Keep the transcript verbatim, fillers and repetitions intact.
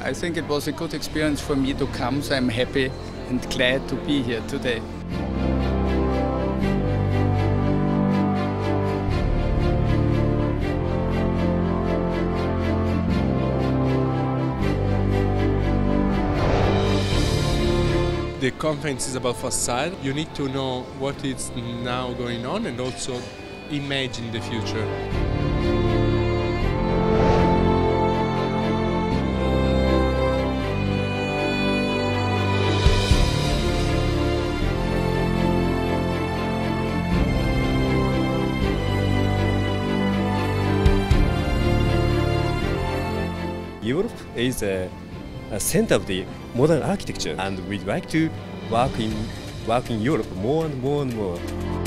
I think it was a good experience for me to come, so I'm happy and glad to be here today. The conference is about Façade. You need to know what is now going on and also imagine the future. Europe is a, a center of the modern architecture, and we'd like to work in, work in Europe more and more and more.